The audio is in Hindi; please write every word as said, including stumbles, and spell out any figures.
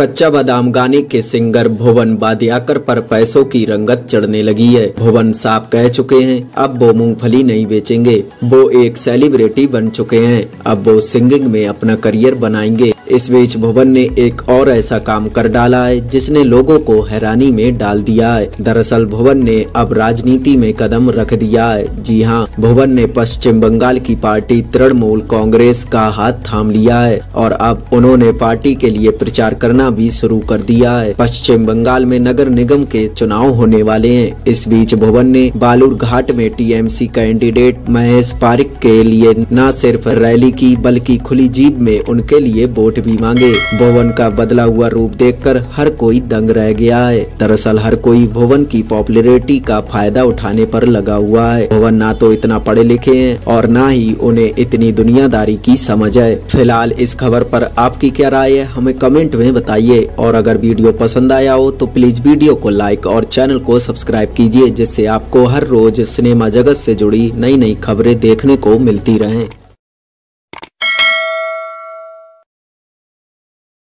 कच्चा बादाम गाने के सिंगर भुवन बादियाकर पर पैसों की रंगत चढ़ने लगी है। भुवन साफ कह चुके हैं अब वो मूंगफली नहीं बेचेंगे। वो एक सेलिब्रिटी बन चुके हैं, अब वो सिंगिंग में अपना करियर बनाएंगे। इस बीच भुवन ने एक और ऐसा काम कर डाला है जिसने लोगों को हैरानी में डाल दिया है। दरअसल भुवन ने अब राजनीति में कदम रख दिया है। जी हाँ, भुवन ने पश्चिम बंगाल की पार्टी तृणमूल कांग्रेस का हाथ थाम लिया है और अब उन्होंने पार्टी के लिए प्रचार करना भी शुरू कर दिया है। पश्चिम बंगाल में नगर निगम के चुनाव होने वाले हैं। इस बीच भुवन ने बालूरघाट में टीएमसी कैंडिडेट महेश पारिक के लिए न सिर्फ रैली की बल्कि खुली जीप में उनके लिए वोट भी मांगे। भुवन का बदला हुआ रूप देखकर हर कोई दंग रह गया है। दरअसल हर कोई भुवन की पॉपुलैरिटी का फायदा उठाने पर लगा हुआ है। भुवन ना तो इतना पढ़े लिखे हैं और ना ही उन्हें इतनी दुनियादारी की समझ है। फिलहाल इस खबर पर आपकी क्या राय है, हमें कमेंट में बताइए। और अगर वीडियो पसंद आया हो तो प्लीज वीडियो को लाइक और चैनल को सब्सक्राइब कीजिए, जिससे आपको हर रोज सिनेमा जगत से जुड़ी नई नई खबरें देखने को मिलती रहें।